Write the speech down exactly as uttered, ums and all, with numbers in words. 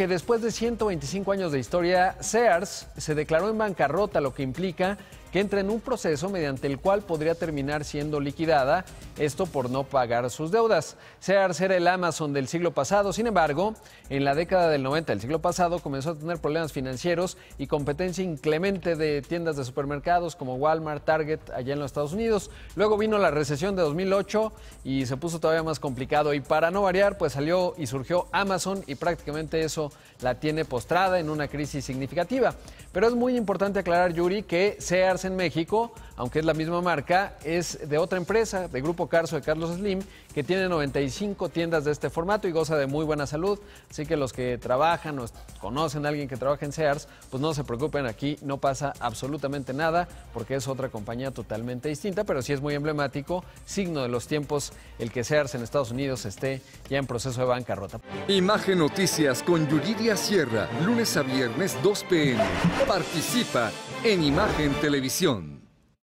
que después de ciento veinticinco años de historia, Sears se declaró en bancarrota, lo que implica que entra en un proceso mediante el cual podría terminar siendo liquidada, esto por no pagar sus deudas. Sears era el Amazon del siglo pasado, sin embargo, en la década del noventa del siglo pasado comenzó a tener problemas financieros y competencia inclemente de tiendas de supermercados como Walmart, Target, allá en los Estados Unidos. Luego vino la recesión de dos mil ocho y se puso todavía más complicado, y para no variar, pues salió y surgió Amazon, y prácticamente eso la tiene postrada en una crisis significativa. Pero es muy importante aclarar, Yuri, que Sears en México, aunque es la misma marca, es de otra empresa, de Grupo Carso de Carlos Slim, que tiene noventa y cinco tiendas de este formato y goza de muy buena salud. Así que los que trabajan o conocen a alguien que trabaja en Sears, pues no se preocupen, aquí no pasa absolutamente nada, porque es otra compañía totalmente distinta, pero sí es muy emblemático, signo de los tiempos, el que Sears en Estados Unidos esté ya en proceso de bancarrota. Imagen Noticias con Yuridia Sierra, lunes a viernes dos p m Participa en Imagen Televisión.